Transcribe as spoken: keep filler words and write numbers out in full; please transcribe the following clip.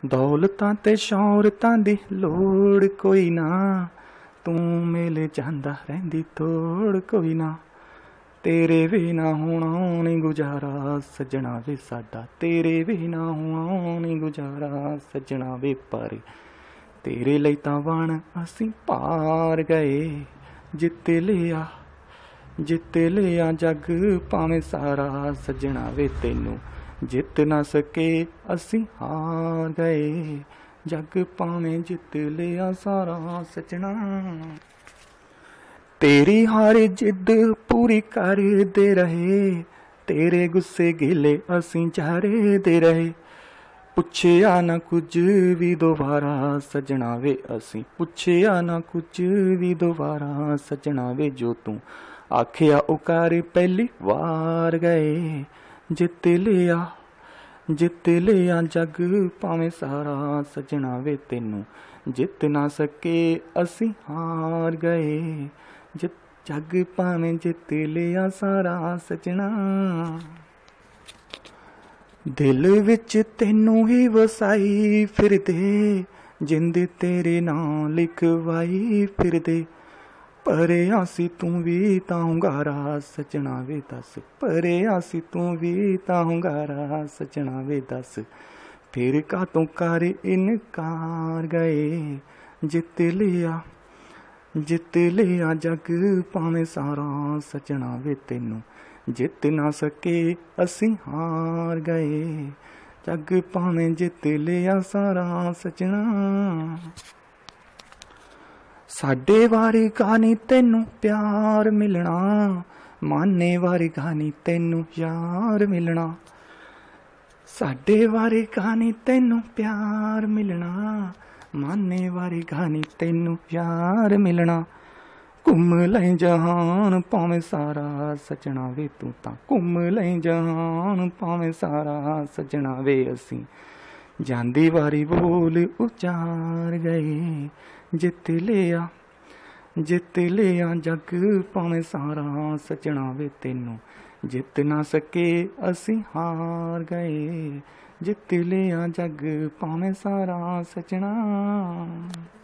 दौलतां ते शौहरतां दी लोड़ कोई ना, तू मेले जांदा रहिंदी तोड़ कोई ना। तेरे बिना होना नहीं गुजारा सजना वे साडा, तेरे बिना होना नहीं गुजारा सजना वे। पर तेरे लई तां वण असीं पार गए, जित लिया जित लिया जग भावें सारा सजना वे। तैनू जित ना सके असीं हार गए, जग भावें जित लिया सारा सजना। तेरी हर जिद पूरी करदे रहे, तेरे गुस्से गिले असीं झाड़दे रहे। पुछया ना कुछ भी दोबारा सजना वे असीं, पुछया ना कुछ भी दोबारा सजना वे। जो तू आखिया ओ कर पहली वार गए, जित लिया जित लिया जग भावें सारा सजना वे। तैनू जित ना सके असीं हार गए, जित जग भावें जित लिया सारा सजना। दिल विच तैनू ही वसाई फिरदे, जिंद तेरे नाम लिखवाई फिरदे। परे आसी तू भी तां हुंगारा सजना वे दस, परे आसी तू भी तां हुंगारा सजना वे दस। फिर कातों कर इनकार गए, जित लिया जित लिया जग भावें सारा सजना वे। तैनू जित ना सके असीं हार गए, जग भावें जित लिया सारा सजना। साडे वारी गानी तैनू प्यार मिलना, माने वारी गानी तैनू यार मिलना। साडे वारी गानी तैनू प्यार मिलना, माने वारी गानी तैनू यार मिलना। घुम लैं जहान भावें सारा सजना वे, तू तां घुम लैं जहान भावें सारा सजना वे। असीं जांदी वारी बोल उचार गए, जित लिया जित लिया जग भावें सारा सजना वे। तैनू जित ना सके असीं हार गए, जित लिया जग भावें सारा सजना।